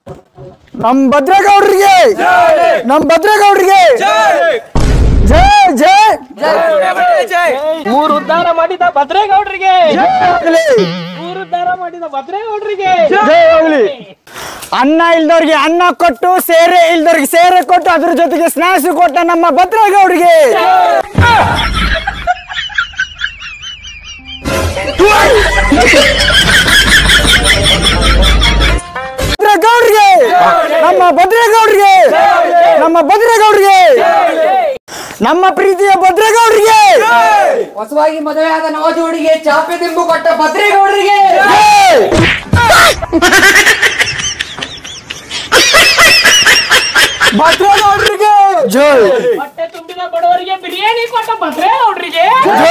ನಮ್ ಭದ್ರೇಗೌಡ್ರಿಗೆ ನಮ್ ಭದ್ರೇಗೌಡ್ರಿಗೆ ಜೈ ಜೈ ಜೈ. ಊರು ಉದ್ಧಾರ ಮಾಡಿದ ಭದ್ರೇಗೌಡ್ರಿಗೆ ಊರು ಉದ್ಧಾರ ಮಾಡಿದ ಭದ್ರೇಗೌಡ್ರಿಗೆ ಜೈ ಹೋಗ್ಲಿ. ಅನ್ನ ಇಲ್ದವ್ರಿಗೆ ಅನ್ನ ಕೊಟ್ಟು ಸೇರೆ ಇಲ್ದವ್ರಿಗೆ ಸೇರೆ ಕೊಟ್ಟು ಅದ್ರ ಜೊತೆಗೆ ಸ್ನಾಕ್ಸ್ ಕೊಟ್ಟ ನಮ್ಮ ಭದ್ರೇಗೌಡ್ರಿಗೆ ಭದ್ರೇಗೌಡ್ರಿಗೆ ನಮ್ಮ ಭದ್ರೇಗೌಡ್ರಿಗೆ ನಮ್ಮ ಭದ್ರೇಗೌಡ್ರಿಗೆ ನಮ್ಮ ಪ್ರೀತಿಯ ಭದ್ರೇಗೌಡ್ರಿಗೆ ಹೊಸವಾಗಿ ಮದುವೆಯಾದ ನವಜೋಡಿಗೆ ಚಾಪೆ ದಿಂಬು ಕೊಟ್ಟ ಭದ್ರೇಗೌಡರಿಗೆ ಭದ್ರೇಗೌಡ್ರಿಗೆ ಜೈ ಹೊಟ್ಟೆ ತುಂಬಿದ ಬಡವರಿಗೆ ಬಿರಿಯಾನಿ ಕೊಟ್ಟ ಭದ್ರೇಗೌಡ್ರಿಗೆ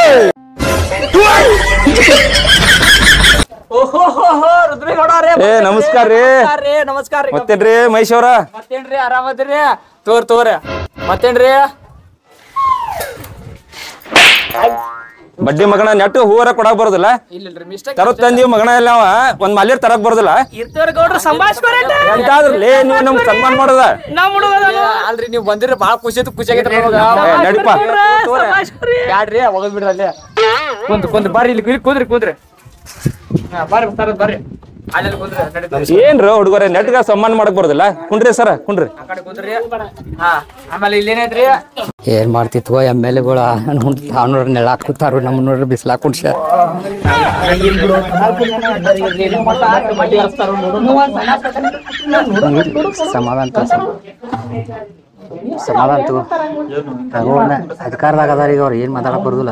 ಓಹೋ ರುದ್ರೇಗೌಡರೇ ಏ ನಮಸ್ಕಾರ ರೀ ನಮಸ್ಕಾರ ರೀ ಮತ್ತೇನ್ರಿ ಮಹೇಶ್ ಅವ್ರ ಮತ್ತೇನ್ರಿ ಆರಾಮದ್ರಿ ತೋರ್ ಮತ್ತೇನ್ರಿ ಬಡ್ಡಿ ಮಗನ ನೆಟ್ಟು ಹೂವರ ಕೊಡಕ್ ಬರೋದಿಲ್ಲ ಇಲ್ಲಲ್ರಿ ಮಿಸ್ಟೇಕ್ ತರತ್ ತಂದಿ ಮಗನ ಎಲ್ಲ ಅವ ಒಂದ್ ಮಾಲಿಯರ್ ತರಕ್ ಬರೋದಿಲ್ಲ ಇರ್ತವ್ರ ಗೌಡ್ರ ಸಂಭಾಷಣೆ ಎಂತಾದ್ರಲ್ಲೇ ನೀವು ನಮ್ಗೆ ಸನ್ಮಾನ ಮಾಡೋದ ನಮ್ ಹುಡುಗ ಅಲ್ರಿ ನೀವು ಬಂದಿರ ಬಾಳ ಖುಷಿ ಆಗೈತ್ರಿ ನಡಿಪ ಬ್ಯಾಡ್ರಿ ಹೋಗದ್ ಬಿಡ್ರಿ ಅಲ್ಲೇ ಕುಂದ್ ಬರ್ರಿ ಇಲ್ಲಿ ಕೂದ್ರಿ ಬರ್ರಿ ಅಲ್ಲಿ ಕುಂದ್ರಿ ನಡೀತದೆ ಏನ್ರ ಹುಡುಗರ ನೆಟ್ಗ ಸನ್ಮಾನ ಮಾಡಕ್ ಬರೋದಿಲ್ಲ ಕುಂಡ್ರಿ ಸರ ಕುಂಡ್ರಿ ಆ ಕಡೆ ಕುಂದ್ರಿ ಹಾ ಆಮೇಲೆ ಇಲ್ಲೇನೈತ್ರಿ ಏನ್ ಮಾಡ್ತಿತ್ವೋ MLA ತಾನೂರ ನೆಳಾಕ್ ಕೂತಾರು ನಮ್ಮ ನೋಡ್ರಿ ಬಿಸ್ಲಾಕ್ ಕುಡ್ಸ ಸಮಾಧಾನ ತಗೋಣ ಅಧಿಕಾರದಾಗ ಅದಾರ ಈಗ ಅವ್ರು ಏನ್ ಮಾತಾಡಕ್ ಬರುದಿಲ್ಲ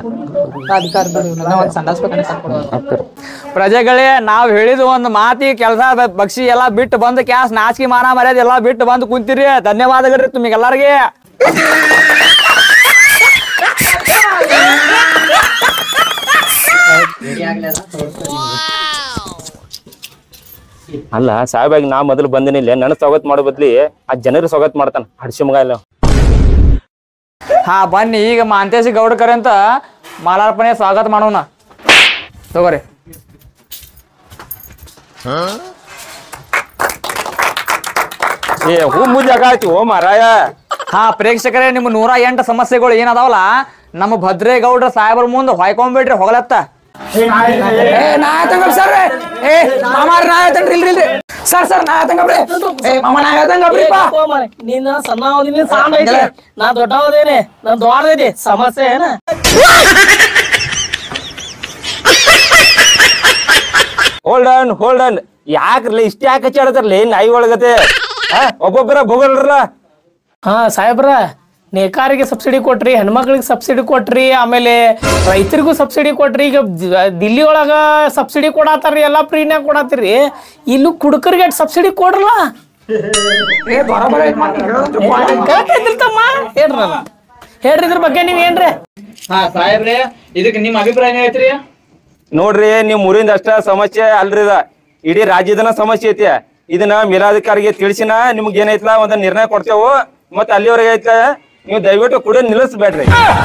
ಪ್ರಜೆಗಳೇ ನಾವ್ ಹೇಳಿದ ಒಂದು ಮಾತಿ ಕೆಲಸ ಬಕ್ಷಿ ಎಲ್ಲಾ ಬಿಟ್ಟು ಬಂದು ಕ್ಯಾಸ್ ನಾಚಿಕೆ ಮಾನ ಮರ್ಯಾದೆ ಎಲ್ಲಾ ಬಿಟ್ಟು ಬಂದು ಕುಂತಿರಿ ಧನ್ಯವಾದಗಳು ನಿಮಗೆಲ್ಲರಿಗೆ ಅಲ್ಲ ಸಾಹೇಬಾಗಿ ನಾ ಮೊದಲು ಬಂದಿನಿಲ್ಲ ನನ್ನ ಸ್ವಾಗತ ಮಾಡೋ ಬದ್ಲಿ ಆ ಜನರು ಸ್ವಾಗತ ಮಾಡ್ತಾನ ಹಡ್ಸಿ ಮಗ ಇಲ್ಲ ಹಾ ಬನ್ನಿ ಈಗ ಮಾಂತೇಶಿ ಗೌಡಕರ್ ಅಂತ ಮಾಲಾರ್ಪಣೆ ಸ್ವಾಗತ ಮಾಡೋಣ ತಗೋರಿ ಏ ಹೂ ಮುಜಾಗ ಆಯ್ತು ಓ ಮಾರಾಯ ಹಾ ಪ್ರೇಕ್ಷಕರೇ ನಿಮ್ಮ 108 ಸಮಸ್ಯೆಗಳು ಏನದಾವಲ್ಲ ನಮ್ಮ ಭದ್ರೇಗೌಡ್ರ ಸಾಹೇಬ್ರ ಮುಂದೆ ಹೊಯ್ಕೊಂಡ್ಬಿಡ್ರಿ ಹೊಗಳತ್ತ ನೀನ್ ಸಣ್ಣ ನಾ ದೊಡ್ಡವದೇನೆ ನನ್ ದೊಡ್ಡದೈತಿ ಸಮಸ್ಯೆ ಏನ ಹೋಲ್ಡ್ ಆನ್ ಯಾಕ್ರಲ್ಲ ಇಷ್ಟ ಯಾಕೆ ಹಚ್ಚಾಡತಾರಲ್ಲ ನಾಯಿ ಒಳಗತೆ ಒಬ್ಬೊಬ್ಬರ ಭೋಗಲ್ರಲ್ಲ ಹಾ ಸಾಹೇಬ್ರ ನೇಕಾರಿಗೆ ಸಬ್ಸಿಡಿ ಕೊಟ್ರಿ ಹೆಣ್ಮಕ್ಳಿಗೆ ಸಬ್ಸಿಡಿ ಕೊಟ್ರಿ ಆಮೇಲೆ ರೈತರಿಗೂ ಸಬ್ಸಿಡಿ ಕೊಟ್ರಿ ಈಗ ದಿಲ್ಲಿ ಒಳಗ ಸಬ್ಸಿಡಿ ಕೊಡಾತಾರ್ರಿ ಎಲ್ಲಾ ಫ್ರೀನ್ಯಾಗ ಕೊಡಾತಿರಿ ಇಲ್ಲೂ ಕುಡುಕರಿಗೆ ಸಬ್ಸಿಡಿ ಕೊಡ್ರಲ್ಲ ಹೇಳ್ರಿ ಇದ್ರ ಬಗ್ಗೆ ನೀವ್ ಏನ್ರಿ ಹಾ ಸಾಹೇಬ್ರೆ ಇದಕ್ಕೆ ನಿಮ್ ಅಭಿಪ್ರಾಯ ಐತ್ರಿ ನೋಡ್ರಿ ನಿಮ್ ಊರಿಂದ ಅಷ್ಟ ಸಮಸ್ಯೆ ಅಲ್ರಿ ಇದ ಇಡೀ ರಾಜ್ಯದನ ಸಮಸ್ಯೆ ಐತಿ ಇದನ್ನ ಮೇಲಾಧಿಕಾರಿಗೆ ತಿಳಿಸಿನ ನಿಮ್ಗೆ ಏನೈತ್ಲ ಒಂದ್ ನಿರ್ಣಯ ಕೊಡ್ತೇವು ಮತ್ತ ಅಲ್ಲಿವರೆಗೆ ಐತ್ಲ ನೀವು ದಯವಿಟ್ಟು ಕೂಡ ನಿಲ್ಲಿಸ್ಬೇಡ್ರಿ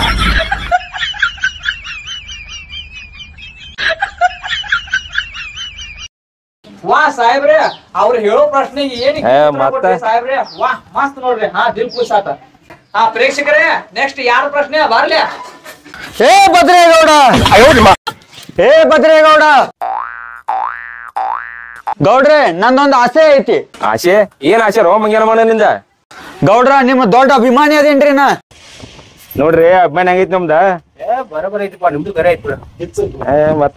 ವಾ ಸಾಹೇಬ್ರೆ ಅವ್ರು ಹೇಳೋ ಪ್ರಶ್ನೆಗೆ ಮತ್ತೆ ಸಾಹೇಬ್ರೆ ವಾ ಮಸ್ತ್ ನೋಡ್ರಿ ಹಾ ದಿಲ್ ಖುಷ್ ಆತ ಹಾ ಪ್ರೇಕ್ಷಕರೇ ನೆಕ್ಸ್ಟ್ ಯಾರ ಪ್ರಶ್ನೆ ಬರ್ಲಿ ಹೇ ಭದ್ರೇಗೌಡ ಹೇ ಭದ್ರೇಗೌಡ ಗೌಡ್ರೆ ನಂದೊಂದು ಆಸೆ ಐತಿ ಆಶೆ ಏನ್ ಆಶೆ ರೋ ಮಂಗೇನ ನಿಂದ ಗೌಡ್ರ ನಿಮ್ಮ ದೊಡ್ಡ ಅಭಿಮಾನಿ ಅದೇನ್ರಿ ನಾ ನೋಡ್ರಿ ಅಭಿಮಾನಿ ಹೆಂಗೈತಿ ನಮ್ದ ಬರಬರ ಐತಿಪ್ಪ ನಿಮ್ದು ಬೇರೆ ಐತಿ ಮತ್ತ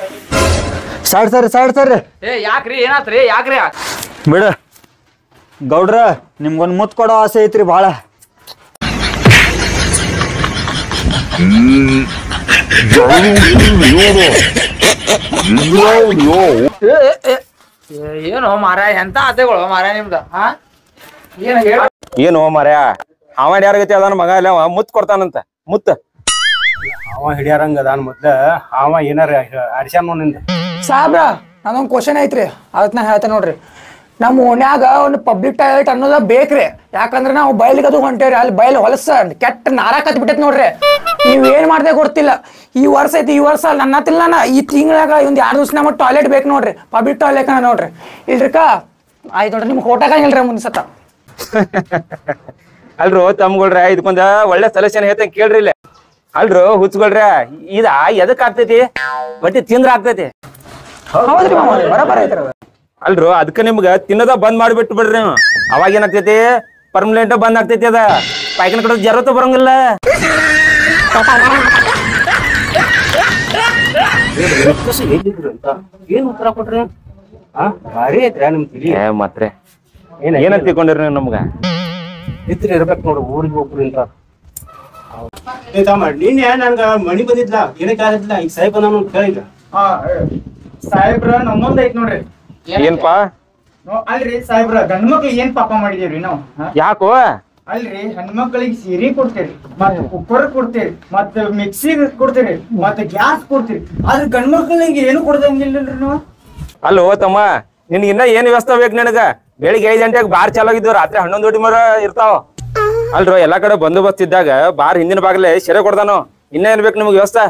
ಸರ್ ಏ ಯಾಕ್ರಿ ಏನಾತ್ರಿ ಯಾಕ್ರಿ ಬಿಡ ಗೌಡ್ರ ನಿಮ್ಗೊಂದ್ ಮುತ್ ಕೊಡೋ ಆಸೆ ಐತ್ರಿ ಬಾಳ ಏನು ಮಾರಾಯ ಎಂತ ಆಸೆಗಳು ಮಾರಾಯ ನಿಮ್ದ ಹಾ ಏನ್ ಹೇಳ ಏನು ಮಾರ್ಯ ಅವ ಯಾರಿಗತಿ ಅದಾನ ಮಗ ಇಲ್ಲ ಅವ ಮುತ್ ಕೊಡ್ತಾನಂತ ಮುತ್ತ ಅವ ಹಿಡಿಯಾರಂಗ ಅದಾನ ಮೊದ್ಲ ಅವ ಏನಾರ ಅಡ್ಸ್ಯಾನ ನಿಂದ ಸಾಬ್ರ ನಂದೊಂದು ಕ್ವಶನ್ ಐತ್ರಿ ಅದಕ್ಕೆ ನಾ ಹೇಳ್ತೇನೆ ನೋಡ್ರಿ ನಮ್ಮ ಓಣ್ಯಾಗ ಒಂದು ಪಬ್ಲಿಕ್ ಟಾಯ್ಲೆಟ್ ಅನ್ನೋದ ಬೇಕ್ರಿ ಯಾಕಂದ್ರೆ ನಾವು ಬಯಲಿಗೆ ಅದು ಹೊಂಟೇವ್ರಿ ಅಲ್ಲಿ ಬಯಲು ಹೊಲಸ ಕೆಟ್ಟ ನಾರ ಕತ್ ಬಿಟ್ಟೈತಿ ನೋಡ್ರಿ ನೀವ್ ಏನ್ ಮಾಡ್ದೆ ಗೊತ್ತಿಲ್ಲ ಈ ವರ್ಷ ಐತಿ ಈ ವರ್ಷ ನನ್ನ ತಿಲ್ಲ ಈ ತಿಂಗಳಾಗ ಒಂದ್ 2 ದಿವಸ ನಮ್ಮ ಟಾಯ್ಲೆಟ್ ಬೇಕು ನೋಡ್ರಿ ಪಬ್ಲಿಕ್ ಟಾಯ್ಲೆಟ್ ನೋಡ್ರಿ ಇಲ್ರಿಕ ಆಯ್ತು ನೋಡ್ರಿ ನಿಮ್ಗೆ ಹೊಟ್ಟಾಗಂಗಿಲ್ರಿ ಮುಂದೆ ಸತ ಅಲ್ರು ತಮ್ಗಳ್ರ ಇದಕ್ಕೊಂದ ಒಳ್ಳೆ ಸೊಲ್ಯೂಷನ್ ಹೇಳ್ತೇನೆ ಕೇಳ್ರಿ ಇಲ್ಲ ಅಲ್ರು ಹುಚ್ಕೊಳ್ರ ಇದ ಎದಕ್ ಆಗ್ತೈತಿ ಬಟ್ಟಿ ತಿಂದ್ರ ಆಗ್ತೈತಿ ಹೌದ್ರಿ ಮಾಮಾರಿ ಬರಬರ ಐತ್ರಿ ಅಲ್ರು ಅದಕ್ಕ ನಿಮ್ಗ ತಿನ್ನೋದ ಬಂದ್ ಮಾಡಿಬಿಟ್ಟು ಬಿಡ್ರಿ ನೀವು ಅವಾಗ ಏನಾಗ್ತೈತಿ ಪರ್ಮನೆಂಟ್ ಬಂದ್ ಆಗ್ತೈತಿ ಅದ ಪಾಯ್ಕನ ಕಡೆ ಜರತ ಬರಂಗಿಲ್ಲ ಏನ್ ಉತ್ತರ ಕೊಟ್ರಿ ಭಾರಿ ಐತ್ರಿ ನಿಮ್ ತಿಳಿ ಮತ್ರೆ ಏನಂತ ತಿಳ್ಕೊಂಡಿರಿ ನೀವು ನಮ್ಗ ಇದ್ರಿ ಇರ್ಬೇಕು ನೋಡ್ರಿ ಊರಿಗೆ ಹೋಗ್ರಿ ಅಂತ ನೀನ್ ನನ್ಗ ಮಣಿ ಬಂದಿದ್ಲ ಏನೇ ಕಾಲಿದ್ಲ ಈಗ ಸಾಹೇಬ್ ನಾನು ಕೇಳಿಲ್ಲ ಸಾಹೇಬ್ರ ನಮ್ಮೊಂದ್ ಐತ್ ನೋಡ್ರಿ ಏನ್ಪಾ ಅಲ್ರಿ ಸಾಹೇಬ್ರ ಗಂಡ್ ಮಕ್ಳಿಗೆ ಏನ್ ಪಾಪ ಮಾಡಿದೇವ್ರಿ ನಾವು ಯಾಕೋ ಅಲ್ರಿ ಹೆಣ್ಮಕ್ಳಿಗೆ ಸೀರೆ ಕೊಡ್ತೇರಿ ಮತ್ ಕುಕ್ಕರ್ ಕೊಡ್ತೇರಿ ಮತ್ ಮಿಕ್ಸಿ ಕೊಡ್ತೇರಿ ಮತ್ ಗ್ಯಾಸ್ ಕೊಡ್ತೀರಿ ಆದ್ರೆ ಗಂಡ್ ಮಕ್ಳಿಗೆ ಏನು ಕೊಡ್ದಂಗಿಲ್ಲಲ್ರಿ ನಾವು ಅಲ್ಲೋ ತಮ್ಮ ನಿನ್ಗ ಇನ್ನ ಏನ್ ವ್ಯವಸ್ಥೆ ಬೇಕು ನಿನಗ ಬೆಳಿಗ್ಗೆ 5 ಗಂಟೆಗೆ ಬಾರ್ ಚಾಲು ಆಗಿದ್ವು ರಾತ್ರಿ 11 ಗಂಟೆ ಮರ ಇರ್ತಾವ ಅಲ್ರೋ ಎಲ್ಲಾ ಕಡೆ ಬಂದೋಬಸ್ತ್ ಇದ್ದಾಗ ಬಾರ್ ಹಿಂದಿನ ಬಾಗ್ಲೆ ಸೆರೆ ಕೊಡ್ದಾನು ಇನ್ನ ಏನ್ ಬೇಕು ನಿಮ್ಗೆ ವ್ಯವಸ್ಥೆ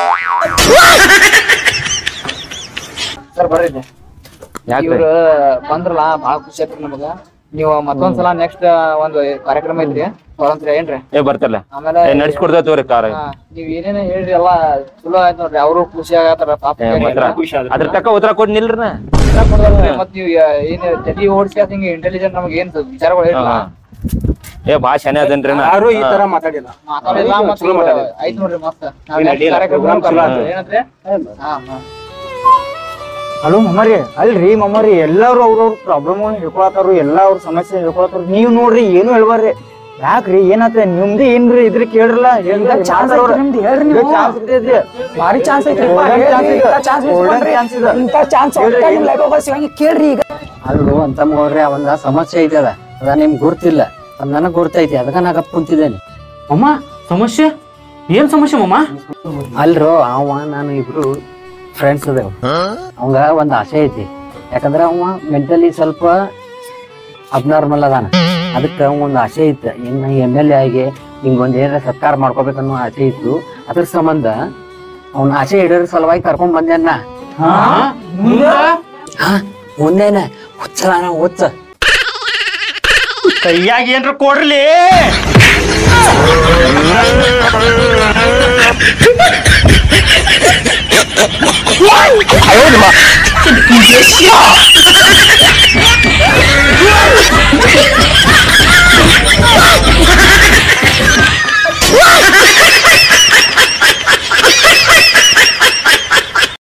ಸರ್ ಬರ್ರಿ ಯಾಕ್ರಿ ಇವ್ರ ಬಂದ್ರಲ್ಲ ಬಾಳ ಖುಷಿ ಆಯ್ತ್ರಿ ನಮಗ ನೀವು ಮತ್ತೊಂದ್ಸಲ ನೆಕ್ಸ್ಟ್ ಒಂದು ಕಾರ್ಯಕ್ರಮ ಐತ್ರಿ ಸ್ವಾತಂತ್ರ್ಯ ಏನ್ರಿ ಬರ್ತಲ್ಲ ಆಮೇಲೆ ನಡ್ಸ್ಕೊಡ್ತೇವ ತೋರಿ ಕಾರ್ ನೀವ್ ಏನೇನ ಹೇಳ್ರಿ ಎಲ್ಲಾ ಚಲೋ ಆಯ್ತು ನೋಡ್ರಿ ಅವ್ರು ಖುಷಿ ಆಗತ್ತಾರ ಪಾಪ ಅದ್ರ ತಕ್ಕ ಉತ್ತರ ಕೊಡ್ ನಿಲ್ರಿ ಮತ್ ನೀವ್ ಏನ್ ಜಲ್ದಿ ಓಡಿಸಿ ಹಿಂಗ ಇಂಟೆಲಿಜೆಂಟ್ ನಮ್ಗೆ ಏನ್ ವಿಚಾರಗಳು ಹೇಳಿಲ್ಲ ಭಾಳ ಶಾನೆ ಅದನ್ರಿ ನಾ ಯಾರು ಈ ತರ ಮಾತಾಡಿಲ್ಲ ಮಾತಾಡಿಲ್ಲ ಮತ್ತ್ ಆಯ್ತು ನೋಡ್ರಿ ಮಸ್ತ್ ನಾವ್ next ಕಾರ್ಯಕ್ರಮ ಏನಂದ್ರೆ ಹಲೋ ಮಮ್ಮರಿ ಅಲ್ರಿ ಮಮ್ಮರಿ ಎಲ್ಲಾರು ಅವ್ರವ್ರ ಪ್ರಾಬ್ಲಮ್ ಹೇಳ್ಕೊಳತಾರು ಎಲ್ಲಾ ಅವ್ರ ಸಮಸ್ಯೆ ಹೇಳ್ಕೊಳತಾರು ನೀವ್ ನೋಡ್ರಿ ಏನು ಹೇಳ್ಬಾರ್ರಿ ಯಾಕ್ರಿ ಏನಾತ ನಿಮ್ದು ಏನ್ರಿ ಇದ್ರ ಕೇಳ್ರಲ್ಲ ಚಾನ್ಸ್ ಐತ್ರಿ ನಿಮ್ದು ಹೇಳ್ರಿ ನೀವು ಭಾರಿ ಚಾನ್ಸ್ ಐತ್ರಿ ಇಂಥ ಚಾನ್ಸ್ ಕೇಳ್ರಿ ಈಗ ಅಲ್ಲು ಅಂತ ಹೋಗ್ರಿ ಅವಂದ ಸಮಸ್ಯೆ ಐತೆ ಅದ ನಿಮ್ಗೆ ಗುರ್ತಿಲ್ಲ ಅದ್ ನನಗ್ ಗುರ್ತೈತಿ ಅದಕ್ಕ ನಾ ಗಪ್ ಕುಂತಿದ್ದೇನೆ ಅಮ್ಮ ಸಮಸ್ಯೆ ಏನ್ ಸಮಸ್ಯೆ ಮಮ್ಮ ಅಲ್ರು ಅವ ನಾನು ಇಬ್ರು ಫ್ರೆಂಡ್ಸ್ ಅದೇವ್ ಅವಂಗ ಒಂದ್ ಆಸೆ ಐತಿ ಯಾಕಂದ್ರ ಅವ ಮೆಂಟಲಿ ಸ್ವಲ್ಪ ಅಬ್ನಾರ್ಮಲ್ ಅದಾನ ಅದಕ್ಕ ಒಂದ್ ಆಸೆ ಇತ್ತು ಇನ್ನ MLA ಆಗಿ ಹಿಂಗೊಂದ್ ಏನಾರ ಸತ್ಕಾರ ಮಾಡ್ಕೋಬೇಕನ್ನೋ ಆಸೆ ಇತ್ತು ಅದ್ರ ಸಂಬಂಧ ಅವ್ನ ಆಸೆ ಈಡೇರ ಸಲುವಾಗಿ ಕರ್ಕೊಂಡ್ ಬಂದೇನ ಮುಂದೇನ ಹುಚ್ಚಲಾನ ಹುಚ್ಚ ಕೈಯಾಗ ಏನ್ರ ಕೊಡ್ಲಿ ಅಯ್ಯೋ